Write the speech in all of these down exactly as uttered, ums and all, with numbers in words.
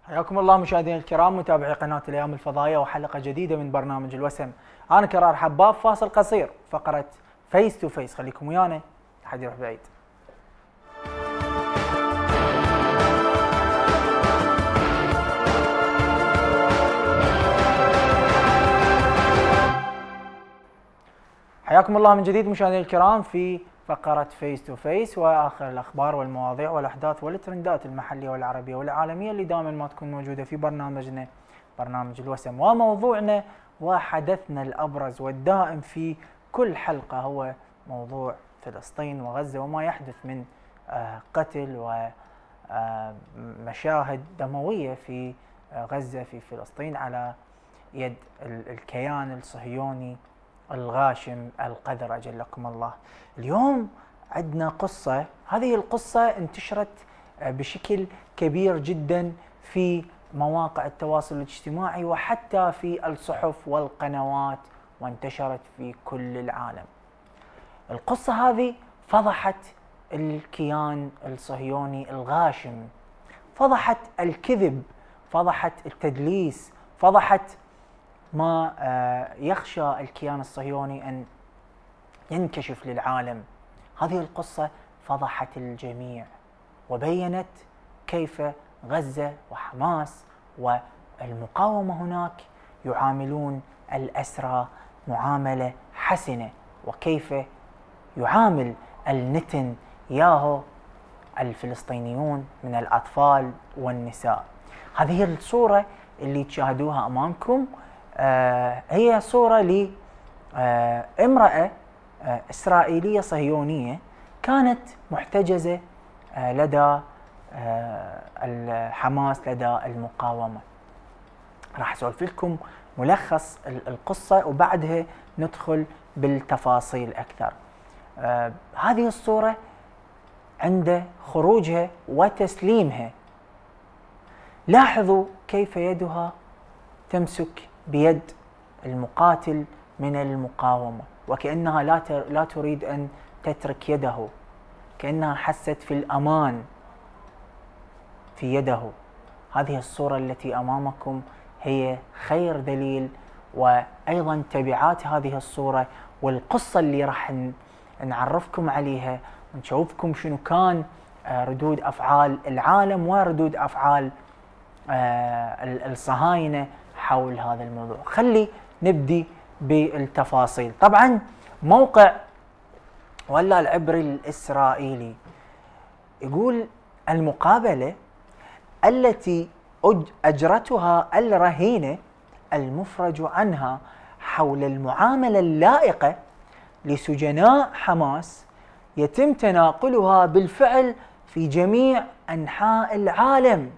حياكم الله مشاهدينا الكرام متابعي قناة الأيام الفضائية وحلقة جديدة من برنامج الوسم. أنا كرار حباب. فاصل قصير فقرة فيس تو فيس، خليكم ويانا لحد يروح بعيد. حياكم الله من جديد مشاهدينا الكرام في فقرة فيس تو فيس واخر الاخبار والمواضيع والاحداث والترندات المحلية والعربية والعالمية اللي دائما ما تكون موجودة في برنامجنا برنامج الوسم. وموضوعنا وحدثنا الابرز والدائم في كل حلقة هو موضوع فلسطين وغزة وما يحدث من قتل ومشاهد دموية في غزة في فلسطين على يد الكيان الصهيوني الغاشم القذر أجلكم الله. اليوم عندنا قصة، هذه القصة انتشرت بشكل كبير جدا في مواقع التواصل الاجتماعي وحتى في الصحف والقنوات وانتشرت في كل العالم. القصة هذه فضحت الكيان الصهيوني الغاشم، فضحت الكذب، فضحت التدليس، فضحت ما يخشى الكيان الصهيوني أن ينكشف للعالم. هذه القصة فضحت الجميع وبينت كيف غزة وحماس والمقاومة هناك يعاملون الأسرى معاملة حسنة، وكيف يعامل النتنياهو الفلسطينيون من الأطفال والنساء. هذه الصورة اللي تشاهدوها أمامكم آه هي صورة لامرأة آه إسرائيلية صهيونية كانت محتجزة آه لدى آه الحماس، لدى المقاومة. راح أسولف لكم ملخص القصة وبعدها ندخل بالتفاصيل أكثر. آه هذه الصورة عند خروجها وتسليمها لاحظوا كيف يدها تمسك بيد المقاتل من المقاومة، وكأنها لا لا تريد أن تترك يده، كأنها حست في الأمان في يده. هذه الصورة التي أمامكم هي خير دليل، وأيضا تبعات هذه الصورة والقصة اللي راح نعرفكم عليها ونشوفكم شنو كان ردود أفعال العالم وردود أفعال الصهاينة حول هذا الموضوع. خلي نبدي بالتفاصيل. طبعا موقع ولا العبري الإسرائيلي يقول المقابلة التي أجرتها الرهينة المفرج عنها حول المعاملة اللائقة لسجناء حماس يتم تناقلها بالفعل في جميع أنحاء العالم،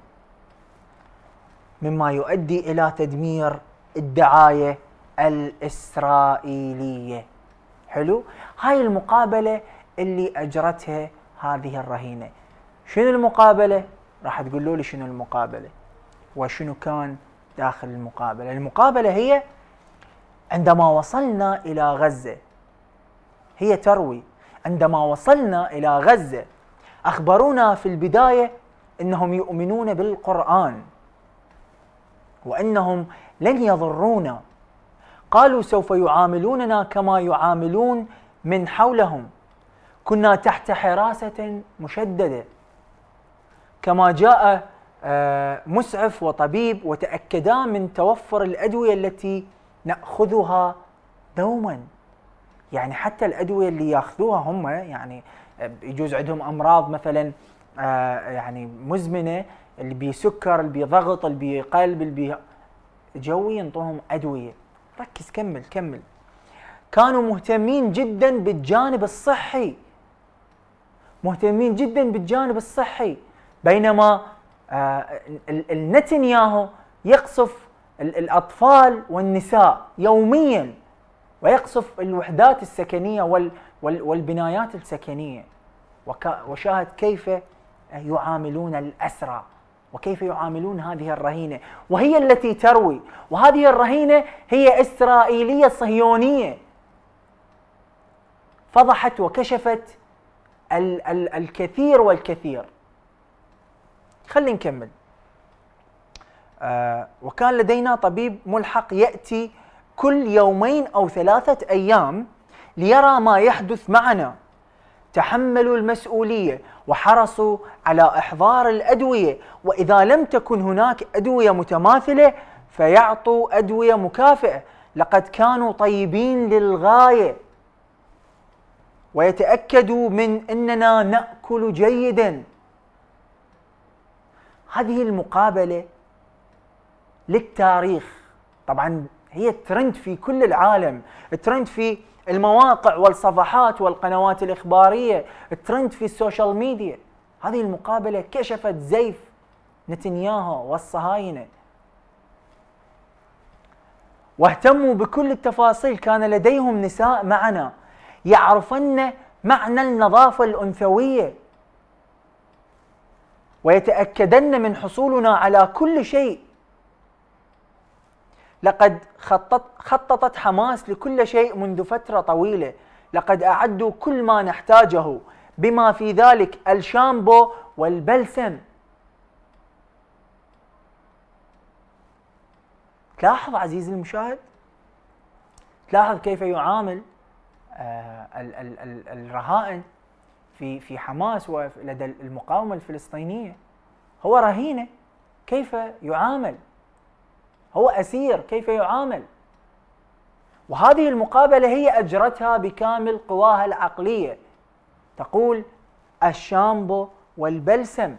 مما يؤدي إلى تدمير الدعاية الإسرائيلية. حلو؟ هاي المقابلة اللي أجرتها هذه الرهينة. شنو المقابلة؟ راح تقولوا لي شنو المقابلة وشنو كان داخل المقابلة. المقابلة هي عندما وصلنا إلى غزة، هي تروي عندما وصلنا إلى غزة أخبرونا في البداية أنهم يؤمنون بالقرآن وأنهم لن يضرونا، قالوا سوف يعاملوننا كما يعاملون من حولهم، كنا تحت حراسة مشددة، كما جاء مسعف وطبيب وتأكدا من توفر الأدوية التي نأخذها دوما. يعني حتى الأدوية اللي يأخذوها هم يعني يجوز عندهم أمراض مثلا يعني مزمنة، اللي بيسكر، اللي بيضغط، اللي بقلب، اللي بي جوي، ينطوهم أدوية. ركز كمل كمل. كانوا مهتمين جدا بالجانب الصحي، مهتمين جدا بالجانب الصحي، بينما آه النتنياهو يقصف الأطفال والنساء يوميا ويقصف الوحدات السكنية وال وال والبنايات السكنية. وشاهد كيف يعاملون الأسرى وكيف يعاملون هذه الرهينة، وهي التي تروي، وهذه الرهينة هي إسرائيلية صهيونية فضحت وكشفت ال ال الكثير والكثير. خلينا نكمل. آه وكان لدينا طبيب ملحق يأتي كل يومين أو ثلاثة أيام ليرى ما يحدث معنا. تحملوا المسؤولية وحرصوا على إحضار الأدوية، وإذا لم تكن هناك أدوية متماثلة فيعطوا أدوية مكافئة. لقد كانوا طيبين للغاية، ويتأكدوا من أننا نأكل جيدا. هذه المقابلة للتاريخ، طبعا هي ترند في كل العالم، ترند في المواقع والصفحات والقنوات الإخبارية، ترند في السوشيال ميديا. هذه المقابلة كشفت زيف نتنياهو والصهاينة، واهتموا بكل التفاصيل. كان لديهم نساء معنا يعرفن معنى النظافة الأنثوية، ويتأكدن من حصولنا على كل شيء. لقد خطط خططت حماس لكل شيء منذ فترة طويلة. لقد أعدوا كل ما نحتاجه، بما في ذلك الشامبو والبلسم. تلاحظ عزيزي المشاهد، تلاحظ كيف يعامل آه ال ال ال الرهائن في في حماس ولدى المقاومة الفلسطينية. هو رهينة، كيف يعامل؟ هو أسير، كيف يعامل؟ وهذه المقابلة هي أجرتها بكامل قواها العقلية. تقول الشامبو والبلسم.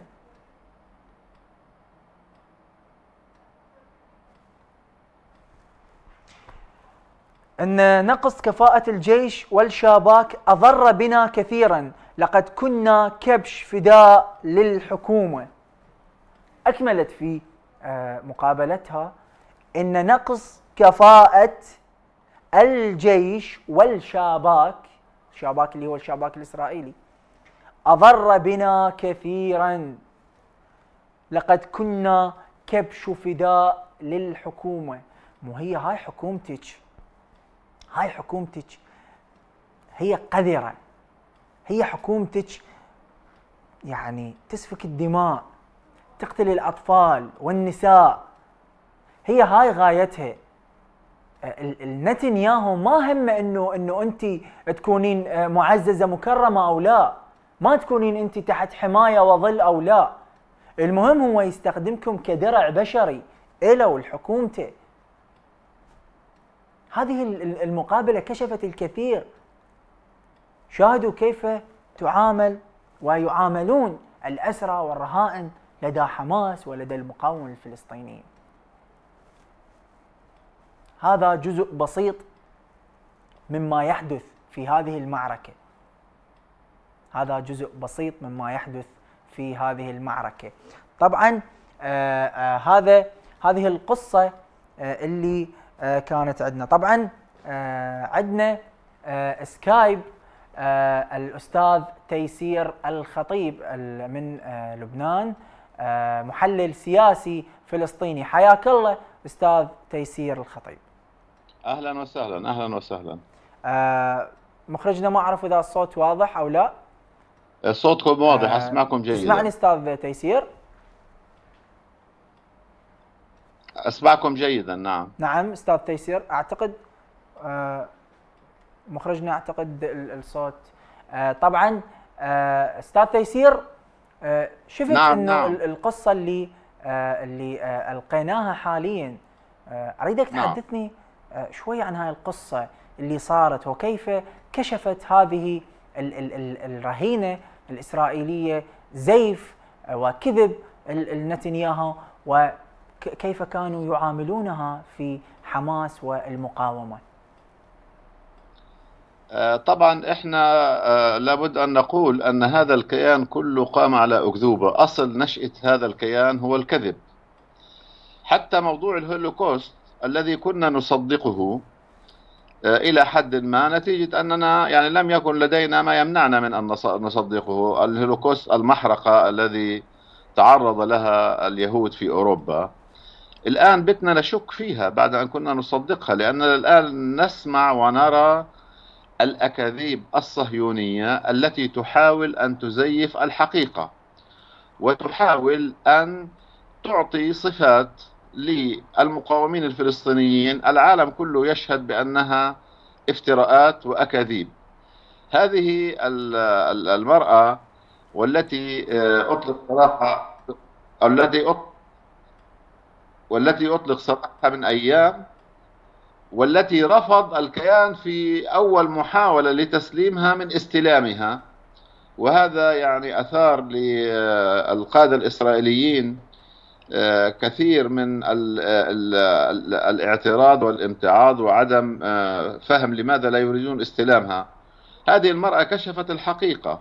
أن نقص كفاءة الجيش والشاباك أضر بنا كثيرا. لقد كنا كبش فداء للحكومة. أكملت في مقابلتها إن نقص كفاءة الجيش والشاباك، الشاباك اللي هو الشاباك الإسرائيلي، أضر بنا كثيرا. لقد كنا كبش فداء للحكومة. مو هي هاي حكومتك، هاي حكومتك هي قذرة، هي حكومتك يعني تسفك الدماء، تقتل الأطفال والنساء، هي هاي غايتها. النتنياهو ما همه انه انه انت تكونين معززه مكرمه او لا، ما تكونين انت تحت حمايه وظل او لا، المهم هو يستخدمكم كدرع بشري إله ولحكومته. هذه المقابله كشفت الكثير. شاهدوا كيف تعامل ويعاملون الأسرى والرهائن لدى حماس ولدى المقاومة الفلسطينية. هذا جزء بسيط مما يحدث في هذه المعركة. هذا جزء بسيط مما يحدث في هذه المعركة. طبعا آآ آآ هذا هذه القصة اللي كانت عندنا. طبعا عندنا سكايب الأستاذ تيسير الخطيب من لبنان، محلل سياسي فلسطيني. حياك الله أستاذ تيسير الخطيب. أهلا وسهلا. أهلا وسهلا. مخرجنا ما أعرف إذا الصوت واضح أو لا. صوتكم واضح، أسمعكم جيدا. اسمعني أستاذ تيسير. أسمعكم جيدا. نعم نعم أستاذ تيسير. أعتقد مخرجنا أعتقد الصوت. طبعا أستاذ تيسير، شفت نعم إنه نعم. القصة اللي اللي ألقيناها حاليا، أريدك تحدثني شوي عن هاي القصة اللي صارت وكيف كشفت هذه ال ال ال الرهينة الإسرائيلية زيف وكذب نتنياهو، وكيف كانوا يعاملونها في حماس والمقاومة. طبعا احنا لابد ان نقول ان هذا الكيان كله قام على اكذوبة. اصل نشأة هذا الكيان هو الكذب. حتى موضوع الهولوكوست الذي كنا نصدقه الى حد ما، نتيجة اننا يعني لم يكن لدينا ما يمنعنا من ان نصدقه. الهولوكوست، المحرقة الذي تعرض لها اليهود في اوروبا، الان بتنا نشك فيها بعد ان كنا نصدقها، لاننا الان نسمع ونرى الأكاذيب الصهيونية التي تحاول أن تزيف الحقيقة، وتحاول أن تعطي صفات للمقاومين الفلسطينيين العالم كله يشهد بأنها افتراءات وأكاذيب. هذه المرأة والتي أطلق سراحها التي أطلق والتي أطلق سراحها من أيام، والتي رفض الكيان في أول محاولة لتسليمها من استلامها، وهذا يعني أثار للقادة الإسرائيليين كثير من الاعتراض والامتعاض وعدم فهم لماذا لا يريدون استلامها. هذه المرأة كشفت الحقيقة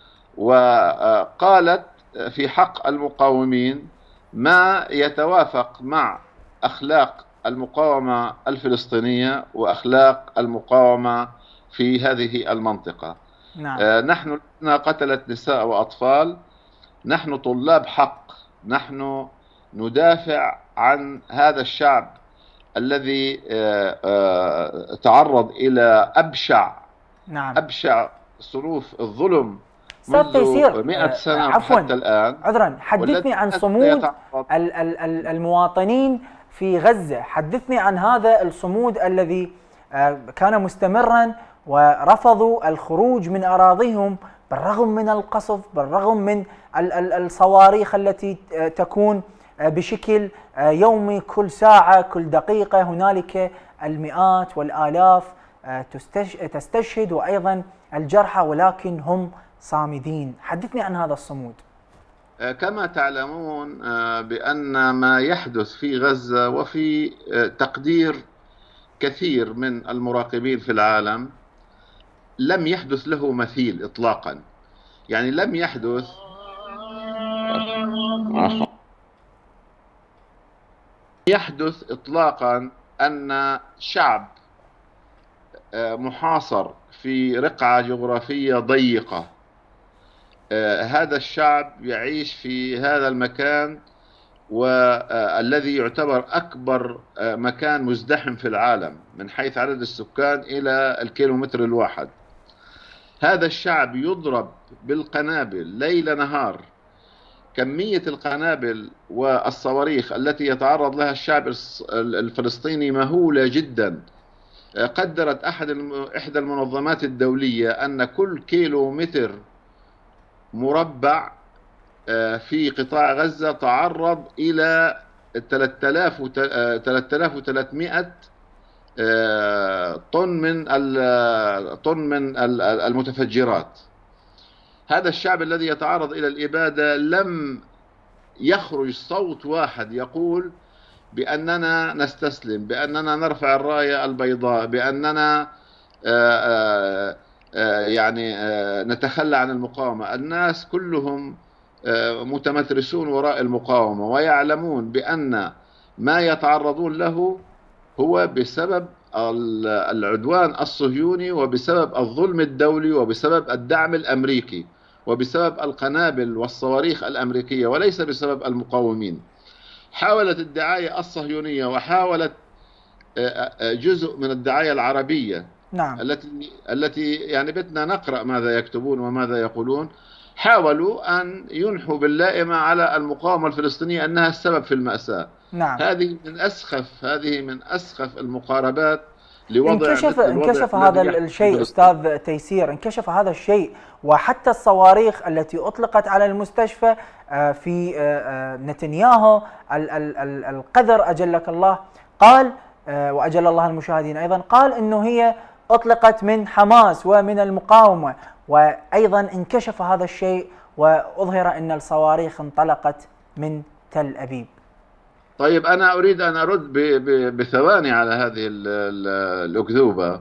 وقالت في حق المقاومين ما يتوافق مع أخلاق المقاومة الفلسطينية وأخلاق المقاومة في هذه المنطقة. نعم. آه نحن قتلت نساء وأطفال، نحن طلاب حق، نحن ندافع عن هذا الشعب الذي آه آه تعرض إلى أبشع نعم. أبشع صنوف الظلم منذ تيسير مئة سنة عفوا حتى الآن. عذرا، حدثني عن صمود المواطنين في غزة، حدثني عن هذا الصمود الذي كان مستمرا ورفضوا الخروج من أراضيهم بالرغم من القصف، بالرغم من الصواريخ التي تكون بشكل يومي، كل ساعة كل دقيقة هنالك المئات والآلاف تستشهد وأيضا الجرحى، ولكن هم صامدين. حدثني عن هذا الصمود. كما تعلمون بأن ما يحدث في غزة وفي تقدير كثير من المراقبين في العالم لم يحدث له مثيل إطلاقا. يعني لم يحدث يحدث إطلاقا أن شعب محاصر في رقعة جغرافية ضيقة، هذا الشعب يعيش في هذا المكان والذي يعتبر أكبر مكان مزدحم في العالم من حيث عدد السكان إلى الكيلومتر الواحد. هذا الشعب يضرب بالقنابل ليل نهار. كمية القنابل والصواريخ التي يتعرض لها الشعب الفلسطيني مهولة جدا. قدرت أحد إحدى المنظمات الدولية أن كل كيلو متر مربع في قطاع غزة تعرض إلى ثلاثة آلاف وثلاثمئة طن من طن من المتفجرات. هذا الشعب الذي يتعرض إلى الإبادة لم يخرج صوت واحد يقول بأننا نستسلم، بأننا نرفع الراية البيضاء، بأننا آآ آآ يعني آآ نتخلى عن المقاومة. الناس كلهم متمترسون وراء المقاومة ويعلمون بأن ما يتعرضون له هو بسبب العدوان الصهيوني وبسبب الظلم الدولي وبسبب الدعم الأمريكي وبسبب القنابل والصواريخ الأمريكية وليس بسبب المقاومين. حاولت الدعاية الصهيونية وحاولت جزء من الدعاية العربية نعم. التي التي يعني بدنا نقرأ ماذا يكتبون وماذا يقولون. حاولوا أن ينحوا باللائمة على المقاومة الفلسطينية أنها السبب في المأساة. نعم. هذه من أسخف هذه من أسخف المقاربات لوضع انكشف انكشف هذا الشيء أستاذ تيسير، انكشف هذا الشيء، وحتى الصواريخ التي أطلقت على المستشفى في نتنياهو القذر أجلك الله قال وأجل الله المشاهدين أيضا، قال أنه هي أطلقت من حماس ومن المقاومة، وأيضا انكشف هذا الشيء وأظهر أن الصواريخ انطلقت من تل أبيب. طيب أنا أريد أن أرد بثواني على هذه الأكذوبة.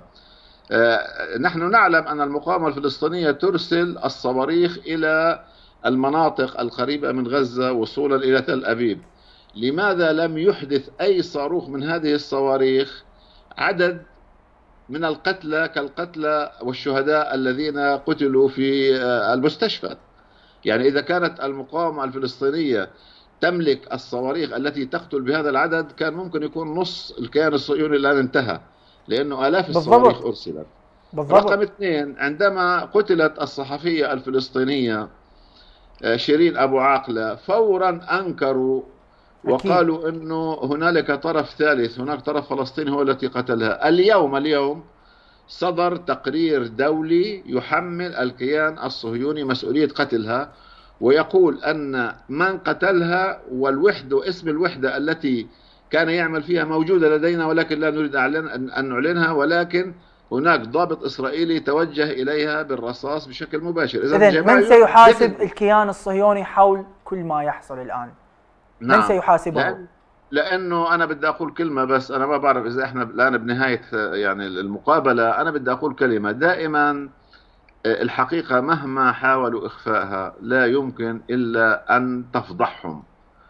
نحن نعلم أن المقاومة الفلسطينية ترسل الصواريخ إلى المناطق القريبة من غزة وصولا إلى تل أبيب. لماذا لم يحدث أي صاروخ من هذه الصواريخ عدد من القتلى كالقتلى والشهداء الذين قتلوا في المستشفى؟ يعني إذا كانت المقاومة الفلسطينية تملك الصواريخ التي تقتل بهذا العدد كان ممكن يكون نص الكيان الصهيوني الآن انتهى، لأنه آلاف الصواريخ أرسلت. بالضبط. رقم اثنين، عندما قتلت الصحفية الفلسطينية شيرين أبو عاقلة فورا أنكروا وقالوا أنه هنالك طرف ثالث، هناك طرف فلسطيني هو الذي قتلها. اليوم اليوم صدر تقرير دولي يحمل الكيان الصهيوني مسؤولية قتلها، ويقول أن من قتلها والوحدة، اسم الوحدة التي كان يعمل فيها موجودة لدينا، ولكن لا نريد أن نعلنها، ولكن هناك ضابط إسرائيلي توجه إليها بالرصاص بشكل مباشر. إذن من سيحاسب الكيان الصهيوني حول كل ما يحصل الآن؟ نعم. من سيحاسبه؟ لأن لأنه أنا بدي أقول كلمة بس، أنا ما بعرف إذا إحنا الآن بنهاية يعني المقابلة، أنا بدي أقول كلمة. دائما الحقيقة مهما حاولوا إخفائها لا يمكن إلا أن تفضحهم،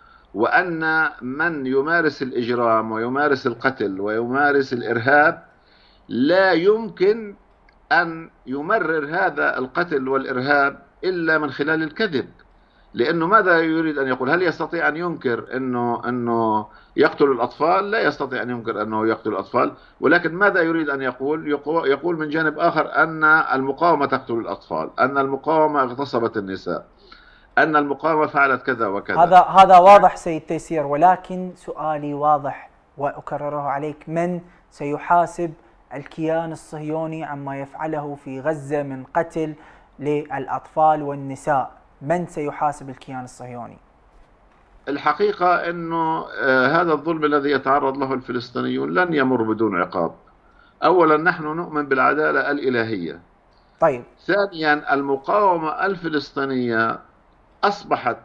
وأن من يمارس الإجرام ويمارس القتل ويمارس الإرهاب لا يمكن أن يمرر هذا القتل والإرهاب إلا من خلال الكذب. لأنه ماذا يريد أن يقول؟ هل يستطيع أن ينكر أنه, أنه يقتل الأطفال؟ لا يستطيع أن ينكر أنه يقتل الأطفال، ولكن ماذا يريد أن يقول؟ يقول من جانب آخر أن المقاومة تقتل الأطفال، أن المقاومة اغتصبت النساء، أن المقاومة فعلت كذا وكذا. هذا هذا واضح سيد تيسير، ولكن سؤالي واضح وأكرره عليك: من سيحاسب الكيان الصهيوني عما يفعله في غزة من قتل للأطفال والنساء؟ من سيحاسب الكيان الصهيوني؟ الحقيقة أنه هذا الظلم الذي يتعرض له الفلسطينيون لن يمر بدون عقاب. أولا نحن نؤمن بالعدالة الإلهية. طيب. ثانيا المقاومة الفلسطينية أصبحت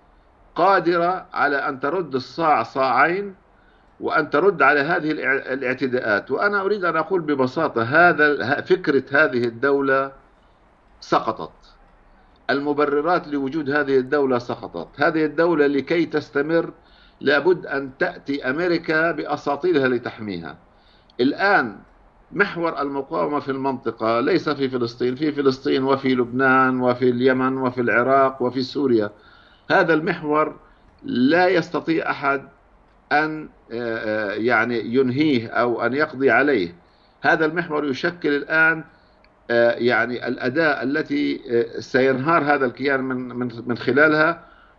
قادرة على أن ترد الصاع صاعين وأن ترد على هذه الاعتداءات. وأنا أريد أن أقول ببساطة: هذا فكرة هذه الدولة سقطت، المبررات لوجود هذه الدولة سقطت. هذه الدولة لكي تستمر لابد أن تأتي أمريكا بأساطيلها لتحميها. الآن محور المقاومة في المنطقة ليس في فلسطين، في فلسطين وفي لبنان وفي اليمن وفي العراق وفي سوريا. هذا المحور لا يستطيع أحد أن يعني ينهيه أو أن يقضي عليه. هذا المحور يشكل الآن يعني الأداة التي سينهار هذا الكيان من من من خلالها،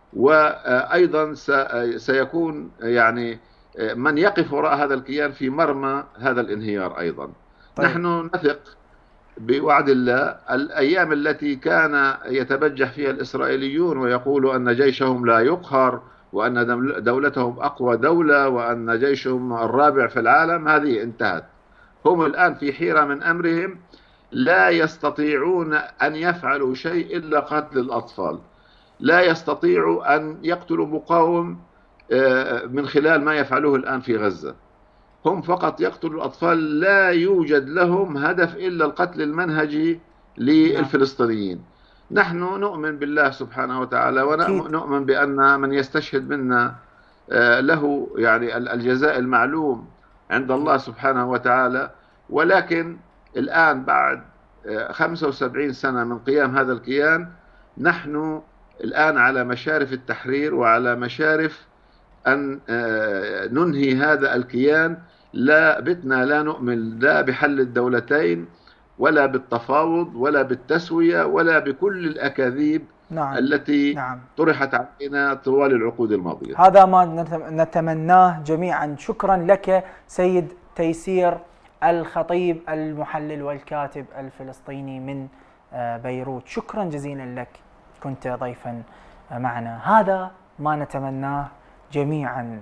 وأيضا سيكون يعني من يقف وراء هذا الكيان في مرمى هذا الانهيار أيضا. طيب. نحن نثق بوعد الله. الأيام التي كان يتبجح فيها الإسرائيليون ويقولوا أن جيشهم لا يقهر وأن دولتهم أقوى دولة وأن جيشهم الرابع في العالم، هذه انتهت. هم الآن في حيرة من أمرهم، لا يستطيعون أن يفعلوا شيء إلا قتل الأطفال. لا يستطيعوا أن يقتلوا مقاوم من خلال ما يفعلوه الآن في غزة. هم فقط يقتلوا الأطفال، لا يوجد لهم هدف إلا القتل المنهجي للفلسطينيين. نحن نؤمن بالله سبحانه وتعالى، ونؤمن بأن من يستشهد منا له يعني الجزاء المعلوم عند الله سبحانه وتعالى. ولكن الآن بعد خمسة وسبعين سنة من قيام هذا الكيان، نحن الآن على مشارف التحرير وعلى مشارف أن ننهي هذا الكيان. لا بتنا لا نؤمن لا بحل الدولتين ولا بالتفاوض ولا بالتسوية ولا بكل الأكاذيب نعم. التي نعم. طرحت علينا طوال العقود الماضية. هذا ما نتمناه جميعا. شكرا لك سيد تيسير الخطيب المحلل والكاتب الفلسطيني من بيروت، شكرا جزيلا لك، كنت ضيفا معنا. هذا ما نتمناه جميعا،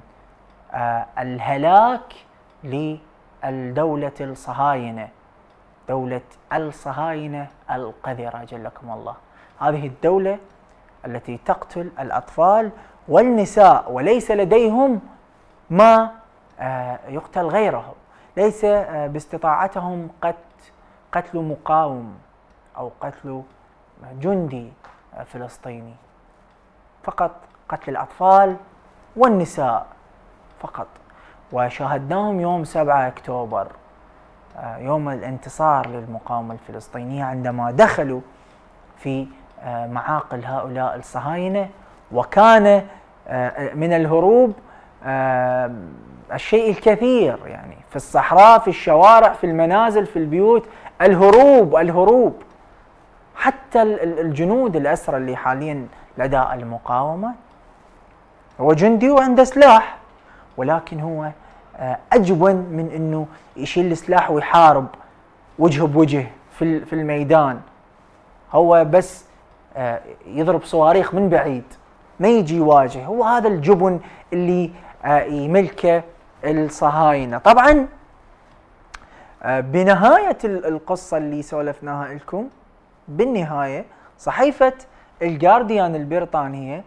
الهلاك للدولة الصهاينة، دولة الصهاينة القذرة جلكم الله. هذه الدولة التي تقتل الأطفال والنساء وليس لديهم ما يقتل غيرهم، ليس باستطاعتهم قتل مقاوم أو قتل جندي فلسطيني، فقط قتل الأطفال والنساء فقط. وشاهدناهم يوم سبعة أكتوبر، يوم الانتصار للمقاومة الفلسطينية، عندما دخلوا في معاقل هؤلاء الصهاينة، وكان من الهروب الشيء الكثير، يعني في الصحراء، في الشوارع، في المنازل، في البيوت، الهروب الهروب. حتى الجنود الأسرى اللي حاليا لدى المقاومة هو جندي وعنده سلاح، ولكن هو أجبن من أنه يشيل السلاح ويحارب وجه بوجه في في الميدان. هو بس يضرب صواريخ من بعيد، ما يجي يواجه. هو هذا الجبن اللي يملكه الصهاينة. طبعا بنهاية القصة اللي سولفناها لكم، بالنهاية صحيفة الجارديان البريطانية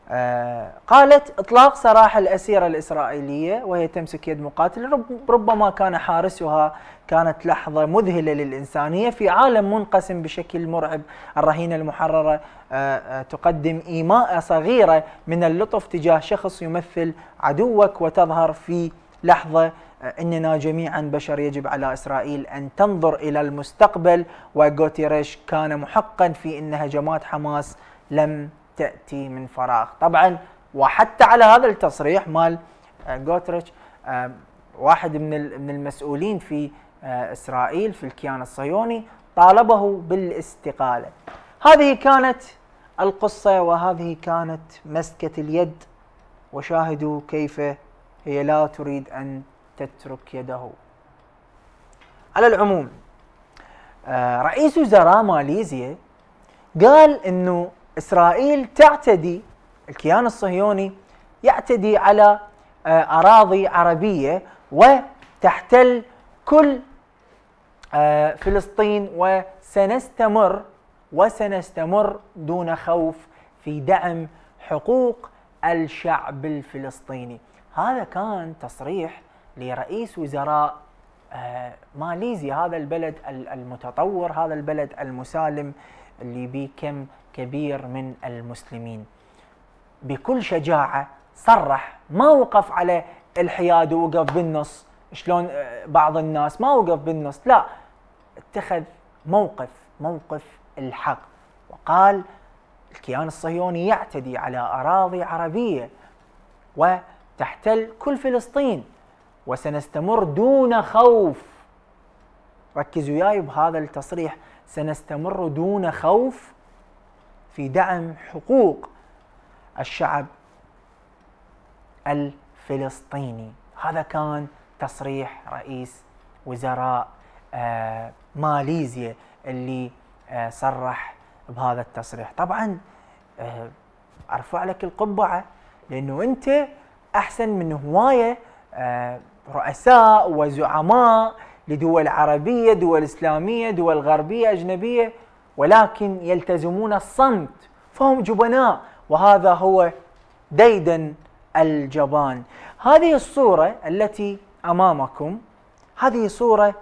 قالت اطلاق سراح الأسيرة الإسرائيلية وهي تمسك يد مقاتل ربما كان حارسها كانت لحظة مذهلة للإنسانية في عالم منقسم بشكل مرعب. الرهينة المحررة تقدم إيماء صغيرة من اللطف تجاه شخص يمثل عدوك، وتظهر في لحظة إننا جميعا بشر، يجب على إسرائيل أن تنظر إلى المستقبل. وغوتيريش كان محقا في أن هجمات حماس لم تأتي من فراغ. طبعا وحتى على هذا التصريح مال غوتيريش واحد من من المسؤولين في إسرائيل في الكيان الصهيوني طالبه بالاستقالة. هذه كانت القصة وهذه كانت مسكة اليد، وشاهدوا كيف هي لا تريد أن تترك يده. على العموم رئيس وزراء ماليزيا قال إنه إسرائيل تعتدي، الكيان الصهيوني يعتدي على أراضي عربية وتحتل كل فلسطين، وسنستمر وسنستمر دون خوف في دعم حقوق الشعب الفلسطيني. هذا كان تصريح لرئيس وزراء ماليزيا، هذا البلد المتطور، هذا البلد المسالم اللي به كم كبير من المسلمين. بكل شجاعة صرح، ما وقف على الحياد ووقف بالنص شلون بعض الناس، ما وقف بالنص، لا، اتخذ موقف موقف الحق، وقال الكيان الصهيوني يعتدي على أراضي عربية وتحتل كل فلسطين، وسنستمر دون خوف. ركزوا وياي بهذا التصريح، سنستمر دون خوف في دعم حقوق الشعب الفلسطيني. هذا كان تصريح رئيس وزراء آه ماليزيا اللي آه صرح بهذا التصريح. طبعا آه ارفع لك القبعة، لانه انت احسن من هواية آه رؤساء وزعماء لدول عربية، دول اسلامية، دول غربية اجنبية، ولكن يلتزمون الصمت، فهم جبناء، وهذا هو ديدن الجبان. هذه الصورة التي أمامكم هذه صورة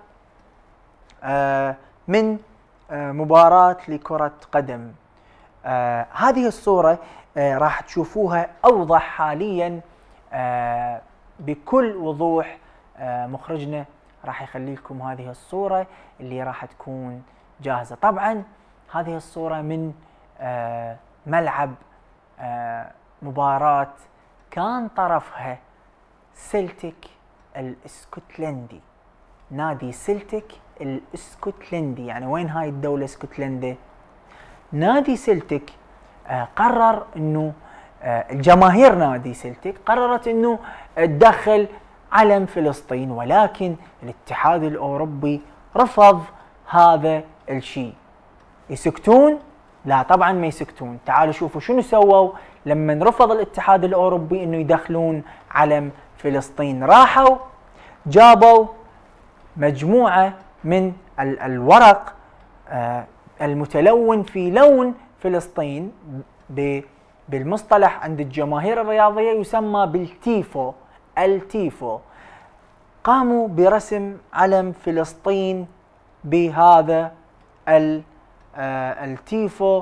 آه من آه مباراة لكرة قدم. آه هذه الصورة آه راح تشوفوها أوضح حاليا آه بكل وضوح. آه مخرجنا راح يخلي لكم هذه الصورة اللي راح تكون جاهزة. طبعا هذه الصورة من آه ملعب آه مباراة كان طرفها سلتيك الاسكتلندي، نادي سلتيك الاسكتلندي. يعني وين هاي الدولة اسكتلندا؟ نادي سلتيك آه قرر انه آه الجماهير نادي سلتيك قررت انه تدخل علم فلسطين، ولكن الاتحاد الاوروبي رفض هذا الشيء. يسكتون؟ لا طبعا ما يسكتون. تعالوا شوفوا شنو سووا لما رفض الاتحاد الاوروبي انه يدخلون علم فلسطين. راحوا جابوا مجموعة من ال الورق آه المتلون في لون فلسطين، بالمصطلح عند الجماهير الرياضية يسمى بالتيفو، التيفو. قاموا برسم علم فلسطين بهذا ال آه التيفو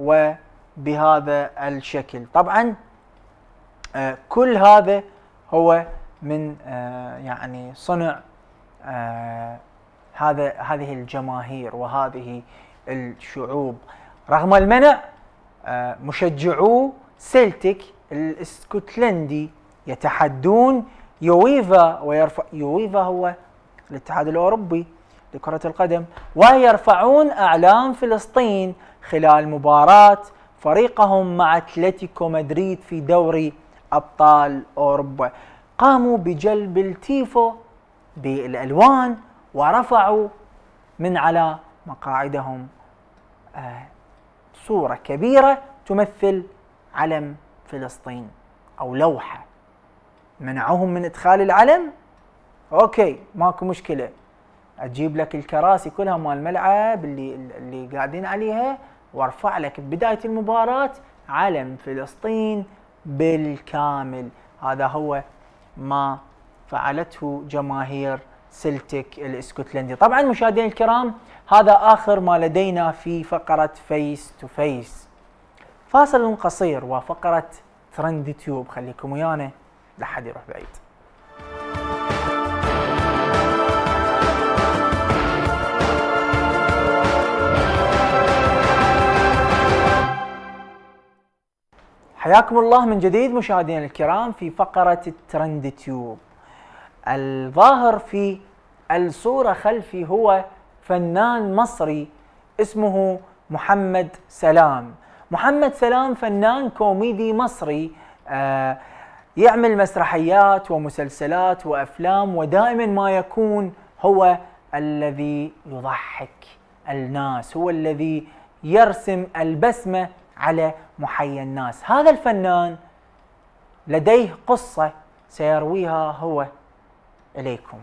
وبهذا الشكل. طبعا آه كل هذا هو من آه يعني صنع آه هذا هذه الجماهير وهذه الشعوب. رغم المنع آه مشجعو سلتيك الاسكتلندي يتحدون يويفا ويرفع يويفا هو الاتحاد الاوروبي لكرة القدم، ويرفعون اعلام فلسطين خلال مباراة فريقهم مع اتلتيكو مدريد في دوري أبطال أوروبا قاموا بجلب التيفو بالألوان ورفعوا من على مقاعدهم آه صورة كبيرة تمثل علم فلسطين أو لوحة. منعوهم من إدخال العلم؟ أوكي ماكو مشكلة، أجيب لك الكراسي كلها مال الملعب اللي اللي قاعدين عليها وارفع لك ببداية المباراة علم فلسطين بالكامل. هذا هو ما فعلته جماهير سلتك الاسكتلندي. طبعا مشاهدينا الكرام هذا آخر ما لدينا في فقرة فيس تو فيس. فاصل قصير وفقرة ترند تيوب، خليكم ويانا لا حد يروح بعيد. حياكم الله من جديد مشاهدينا الكرام في فقرة الترند تيوب. الظاهر في الصورة خلفي هو فنان مصري اسمه محمد سلام. محمد سلام فنان كوميدي مصري آه يعمل مسرحيات ومسلسلات وأفلام، ودائما ما يكون هو الذي يضحك الناس، هو الذي يرسم البسمة على محيا الناس. هذا الفنان لديه قصة سيرويها هو إليكم.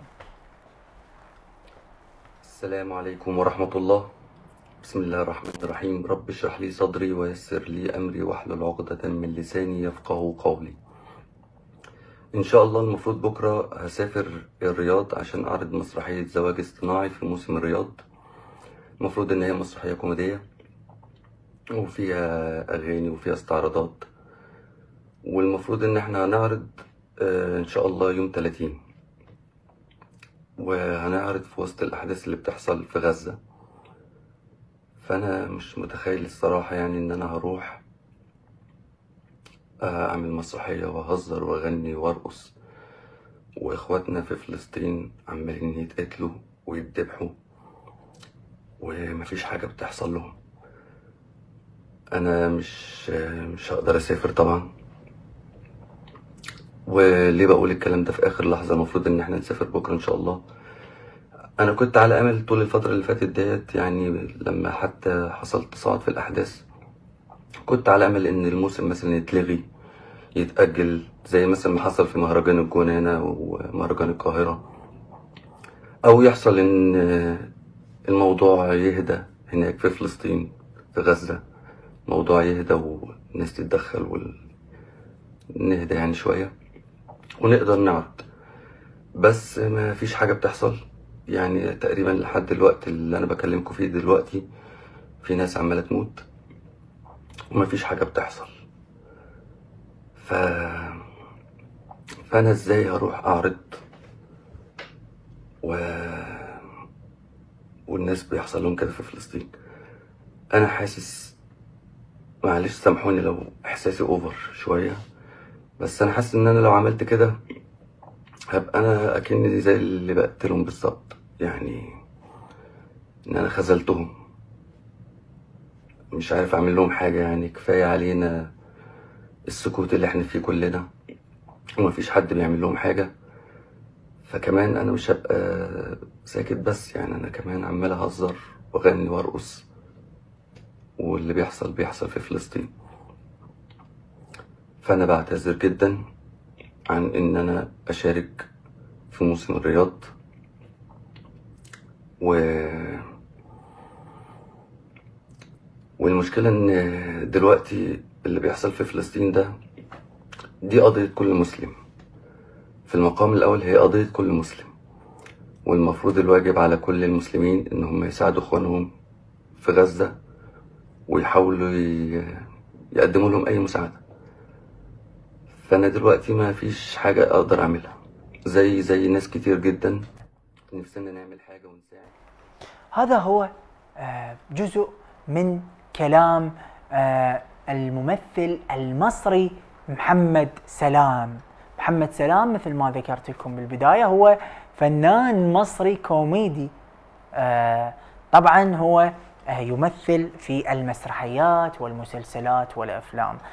السلام عليكم ورحمة الله. بسم الله الرحمن الرحيم. رب اشرح لي صدري ويسر لي أمري واحلل عقدة من لساني يفقه قولي. إن شاء الله المفروض بكرة هسافر الرياض عشان أعرض مسرحية زواج اصطناعي في موسم الرياض. المفروض إن هي مسرحية كوميدية وفيها أغاني وفيها استعراضات، والمفروض إن احنا هنعرض إن شاء الله يوم ثلاثين، وهنعرض في وسط الأحداث اللي بتحصل في غزة. فأنا مش متخيل الصراحة يعني إن أنا هروح أعمل مسرحية وأهزر وأغني وأرقص، وإخواتنا في فلسطين عمالين يتقتلوا ويتذبحوا ومفيش حاجة بتحصل لهم. أنا مش مش هقدر أسافر طبعا. وليه بقول الكلام ده في آخر لحظة؟ المفروض إن احنا نسافر بكرة إن شاء الله. أنا كنت على أمل طول الفترة اللي فاتت ديت، يعني لما حتى حصل تصاعد في الأحداث كنت على أمل إن الموسم مثلا يتلغي يتأجل، زي مثلا ما حصل في مهرجان الجونة هنا ومهرجان القاهرة، أو يحصل إن الموضوع يهدى هناك في فلسطين في غزة، موضوع يهدى والناس تتدخل ونهدى يعني شوية ونقدر نعرض. بس ما فيش حاجة بتحصل يعني تقريبا لحد الوقت اللي أنا بكلمكم فيه دلوقتي. في ناس عمالة تموت وما فيش حاجة بتحصل. ف... فأنا إزاي هروح أعرض و... والناس بيحصل لهم كده في فلسطين؟ أنا حاسس، معلش سامحوني لو إحساسي أوفر شوية، بس أنا حاسس إن أنا لو عملت كده هبقى أنا أكني زي اللي بقتلهم بالظبط، يعني إن أنا خذلتهم، مش عارف أعمل لهم حاجة. يعني كفاية علينا السكوت اللي احنا فيه كلنا ومفيش حد بيعمل لهم حاجة. فكمان أنا مش هبقى ساكت بس، يعني أنا كمان عمال أهزر وأغني وأرقص، واللي بيحصل بيحصل في فلسطين. فأنا بعتذر جدا عن إن أنا أشارك في موسم الرياض، و والمشكلة إن دلوقتي اللي بيحصل في فلسطين ده دي قضية كل مسلم. في المقام الأول هي قضية كل مسلم، والمفروض الواجب على كل المسلمين إن هم يساعدوا إخوانهم في غزة ويحاولوا يقدموا لهم أي مساعدة. فأنا دلوقتي ما فيش حاجة أقدر أعملها، زي زي ناس كتير جدا نفسنا نعمل حاجة ونساعد. هذا هو جزء من كلام الممثل المصري محمد سلام. محمد سلام مثل ما ذكرت لكم بالبداية هو فنان مصري كوميدي، طبعا هو يمثل في المسرحيات والمسلسلات والأفلام.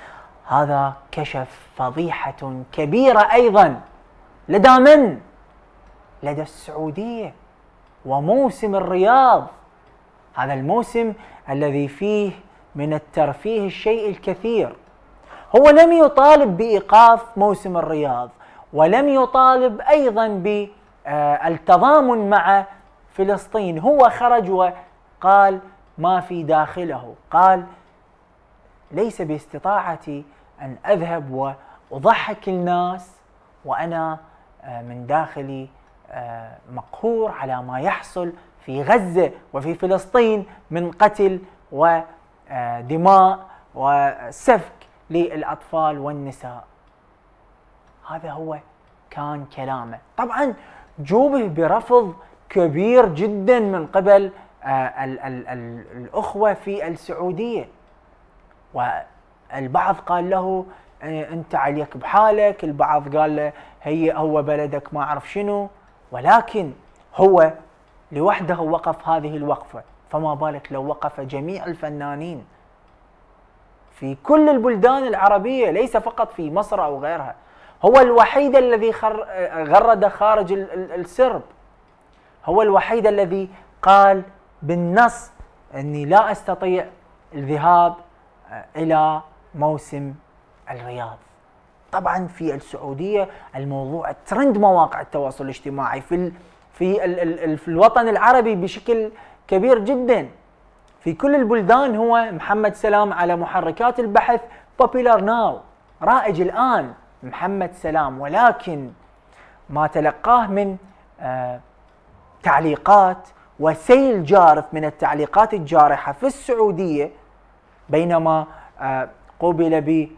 هذا كشف فضيحة كبيرة أيضا لدى من؟ لدى السعودية وموسم الرياض، هذا الموسم الذي فيه من الترفيه الشيء الكثير. هو لم يطالب بإيقاف موسم الرياض، ولم يطالب أيضا بالتضامن مع فلسطين. هو خرج وقال ما في داخله، قال ليس باستطاعتي أن أذهب وأضحك الناس وأنا من داخلي مقهور على ما يحصل في غزة وفي فلسطين من قتل ودماء وسفك للأطفال والنساء. هذا هو كان كلامه. طبعا جوبه برفض كبير جدا من قبل ال ال ال الأخوة في السعودية، والبعض قال له أنت عليك بحالك، البعض قال له هي هو بلدك ما أعرف شنو، ولكن هو لوحده وقف هذه الوقفة، فما بالك لو وقف جميع الفنانين في كل البلدان العربية ليس فقط في مصر أو غيرها. هو الوحيد الذي غرد خارج السرب، هو الوحيد الذي قال بالنص أني لا أستطيع الذهاب إلى موسم الرياض. طبعا في السعودية الموضوع ترند مواقع التواصل الاجتماعي في في ال ال في الوطن العربي بشكل كبير جدا. في كل البلدان هو محمد سلام على محركات البحث popular now، رائج الآن محمد سلام، ولكن ما تلقاه من آه تعليقات وسيل جارف من التعليقات الجارحة في السعودية، بينما آه قوبل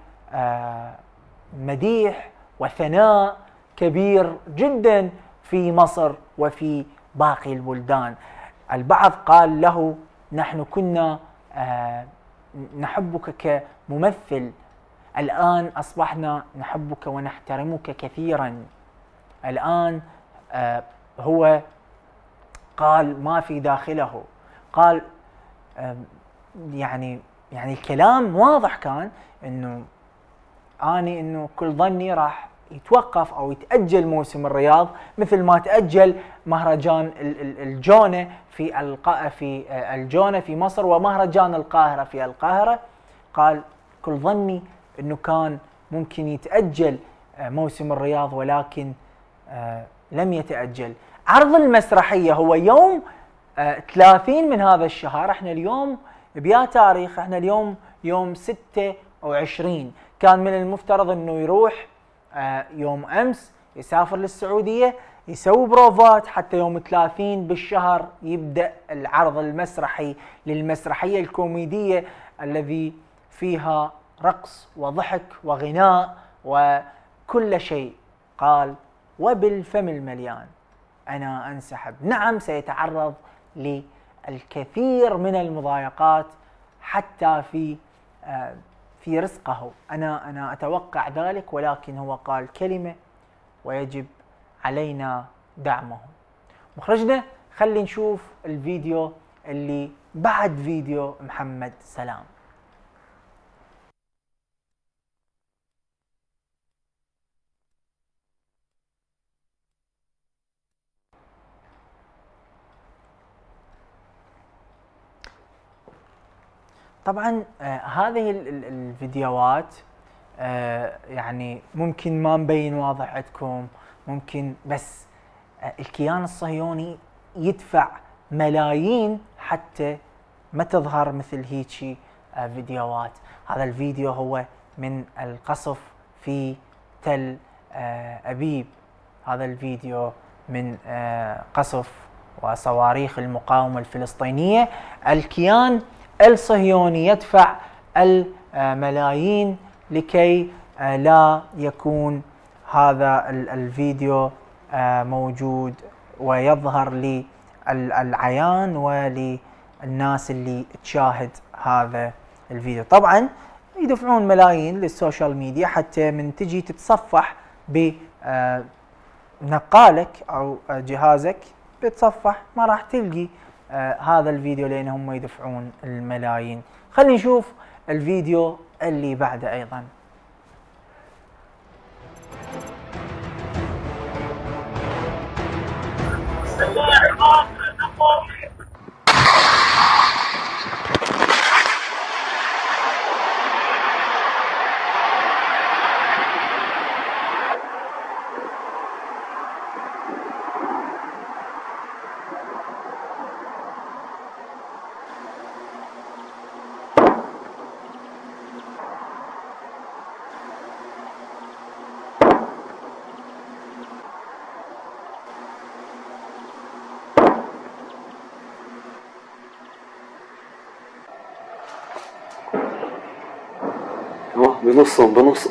بمديح وثناء كبير جدا في مصر وفي باقي البلدان. البعض قال له نحن كنا آه نحبك كممثل، الآن أصبحنا نحبك ونحترمك كثيرا. الآن آه هو قال ما في داخله، قال آه يعني يعني الكلام واضح كان انه اني انه كل ظني راح يتوقف او يتاجل موسم الرياض مثل ما تاجل مهرجان الجونه في الق... في الجونه في مصر ومهرجان القاهره في القاهره. قال كل ظني انه كان ممكن يتاجل موسم الرياض، ولكن لم يتاجل. عرض المسرحيه هو يوم ثلاثين من هذا الشهر، احنا اليوم بيا تاريخ، احنا اليوم يوم ستة وعشرين، كان من المفترض انه يروح آه يوم امس يسافر للسعوديه يسوي بروفات حتى يوم ثلاثين بالشهر يبدا العرض المسرحي للمسرحيه الكوميديه الذي فيها رقص وضحك وغناء وكل شيء. قال وبالفم المليان انا انسحب. نعم سيتعرض للكثير من المضايقات حتى في آه في رزقه، أنا أنا أتوقع ذلك، ولكن هو قال كلمة ويجب علينا دعمه. مخرجنا خلي نشوف الفيديو اللي بعد فيديو محمد سلام. طبعا آه هذه ال ال الفيديوهات آه يعني ممكن ما مبين واضح عندكم، ممكن بس آه الكيان الصهيوني يدفع ملايين حتى ما تظهر مثل هيجي آه فيديوهات. هذا الفيديو هو من القصف في تل آه أبيب، هذا الفيديو من آه قصف وصواريخ المقاومة الفلسطينية. الكيان الصهيوني يدفع الملايين لكي لا يكون هذا الفيديو موجود ويظهر للعيان وللناس اللي تشاهد هذا الفيديو. طبعا يدفعون ملايين للسوشيال ميديا حتى من تجي تتصفح بنقالك او جهازك بتصفح ما راح تلقي آه هذا الفيديو لان هم يدفعون الملايين. خلينا نشوف الفيديو اللي بعده ايضا. بنصهم بنص.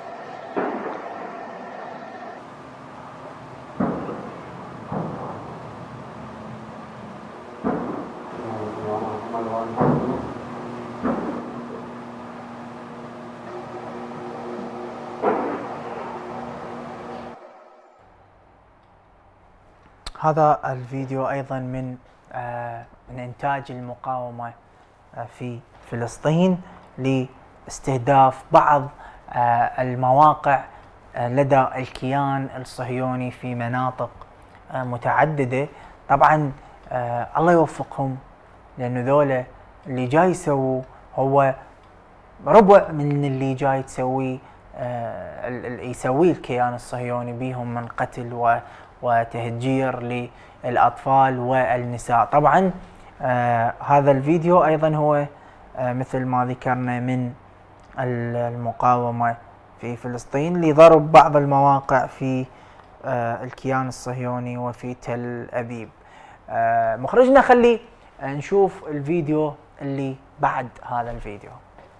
هذا الفيديو أيضا من آه من إنتاج المقاومة آه في فلسطين لاستهداف بعض آه المواقع آه لدى الكيان الصهيوني في مناطق آه متعددة. طبعا آه الله يوفقهم، لأنه ذولا اللي جاي يسووا هو ربع من اللي جاي تسويه آه يسويه الكيان الصهيوني بيهم من قتل و وتهجير للأطفال والنساء. طبعا آه هذا الفيديو أيضا هو آه مثل ما ذكرنا من المقاومة في فلسطين لضرب بعض المواقع في آه الكيان الصهيوني وفي تل أبيب. آه مخرجنا خلي نشوف الفيديو اللي بعد هذا الفيديو.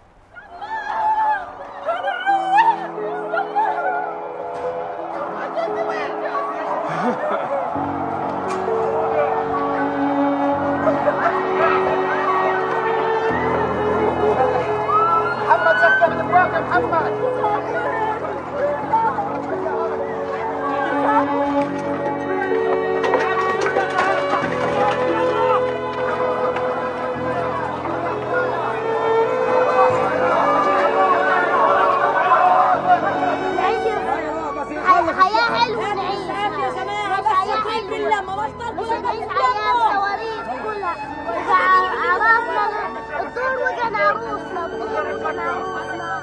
محمد زكى من الواقع. محمد حياة حلوة نعيش يا جماعة، بس بالله ما بطل مش نعيش حياة صواريخ كلها. إذا عرفنا الدور وكان عروسنا، الدور وكان عروسنا.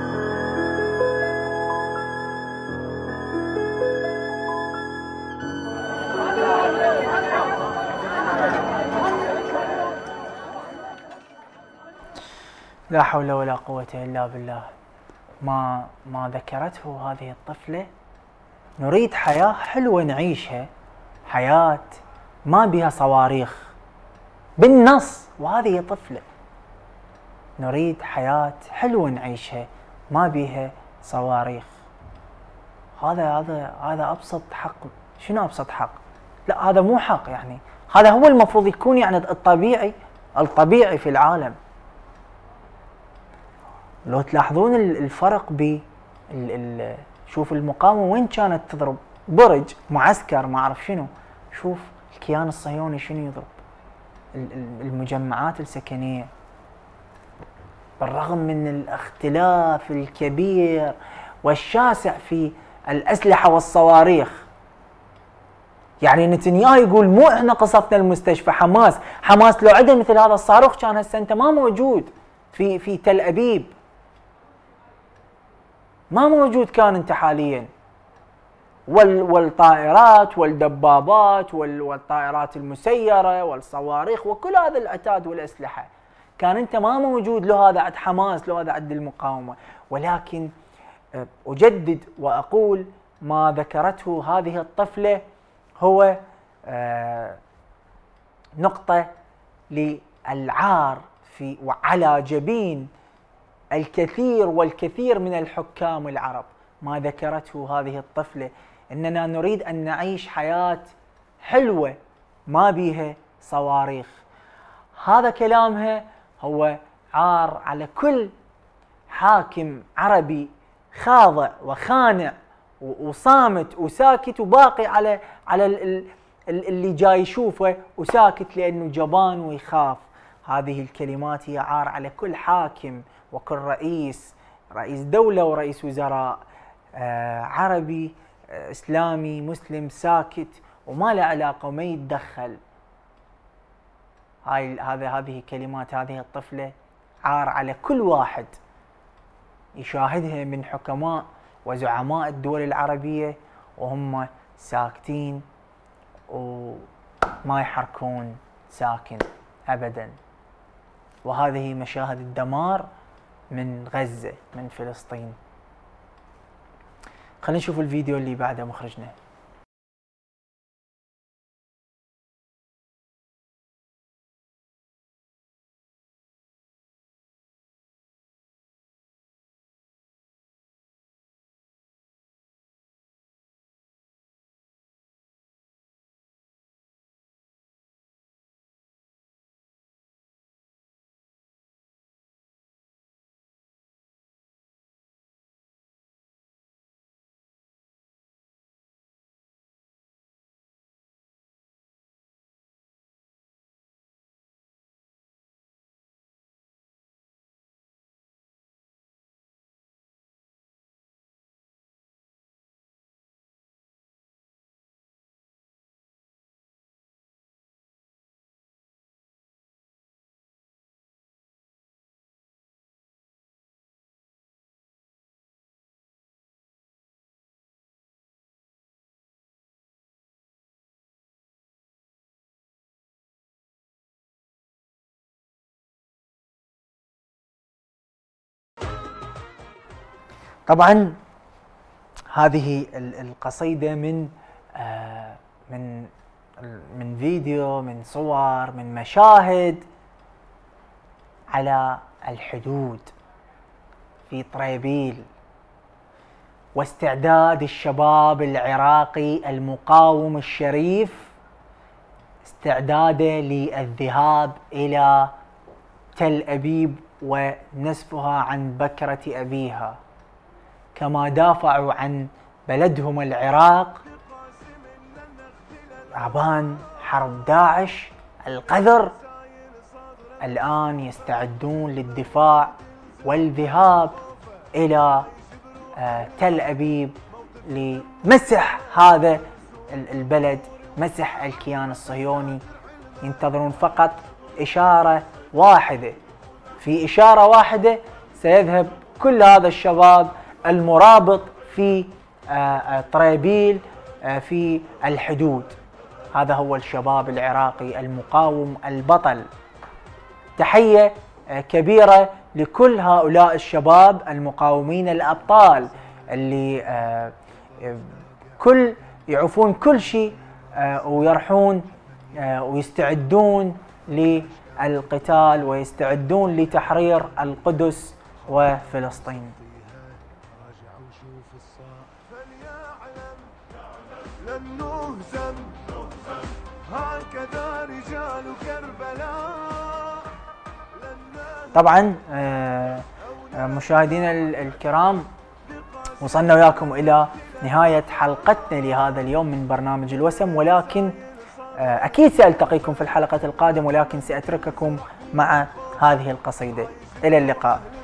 لا حول ولا قوة إلا بالله. ما ما ذكرته هذه الطفلة، نريد حياة حلوة نعيشها، حياة ما بها صواريخ بالنص، وهذه طفلة. نريد حياة حلوة نعيشها ما بها صواريخ. هذا هذا هذا أبسط حق. شنو أبسط حق؟ لا هذا مو حق، يعني هذا هو المفروض يكون يعني الطبيعي الطبيعي في العالم. لو تلاحظون الفرق ب شوف المقاومة وين كانت تضرب، برج معسكر ما أعرف شنو. شوف الكيان الصهيوني شنو يضرب، المجمعات السكنية. بالرغم من الاختلاف الكبير والشاسع في الأسلحة والصواريخ، يعني نتنياهو يقول مو احنا قصفنا المستشفى، حماس حماس لو عنده مثل هذا الصاروخ كان هسه انت ما موجود في في تل أبيب، ما موجود كان انت حاليا. وال والطائرات والدبابات وال والطائرات المسيرة والصواريخ وكل هذا العتاد والأسلحة كان انت ما موجود. له هذا عند حماس، له هذا عند المقاومة. ولكن أجدد وأقول ما ذكرته هذه الطفلة هو نقطة للعار في وعلى جبين الكثير والكثير من الحكام العرب. ما ذكرته هذه الطفلة، إننا نريد أن نعيش حياة حلوة ما بيها صواريخ. هذا كلامها هو عار على كل حاكم عربي خاضع وخانع وصامت وساكت وباقي على على اللي جاي يشوفه وساكت لأنه جبان ويخاف. هذه الكلمات هي عار على كل حاكم وكل رئيس رئيس دولة ورئيس وزراء آه عربي آه إسلامي مسلم ساكت وما له علاقة وما يتدخل. هاي هذا هذه كلمات هذه الطفلة عار على كل واحد يشاهدها من حكماء وزعماء الدول العربية وهم ساكتين وما يحركون ساكن أبدا. وهذه مشاهد الدمار من غزة من فلسطين. خلينا نشوف الفيديو اللي بعده مخرجنا. طبعا هذه القصيدة من آه من من فيديو، من صور، من مشاهد على الحدود في طريبيل، واستعداد الشباب العراقي المقاوم الشريف استعداده للذهاب إلى تل أبيب ونسفها عن بكرة أبيها، كما دافعوا عن بلدهم العراق عبان حرب داعش القذر، الآن يستعدون للدفاع والذهاب إلى تل أبيب لمسح هذا البلد، مسح الكيان الصهيوني. ينتظرون فقط إشارة واحدة، في إشارة واحدة سيذهب كل هذا الشباب المرابط في طريبيل في الحدود. هذا هو الشباب العراقي المقاوم البطل. تحية كبيرة لكل هؤلاء الشباب المقاومين الأبطال اللي كل يعوفون كل شيء ويرحون ويستعدون للقتال ويستعدون لتحرير القدس وفلسطين. لن نهزم هكذا رجال كربلاء. طبعا مشاهدينا الكرام، وصلنا وياكم إلى نهاية حلقتنا لهذا اليوم من برنامج الوسم، ولكن أكيد سألتقيكم في الحلقة القادمة، ولكن سأترككم مع هذه القصيدة. إلى اللقاء.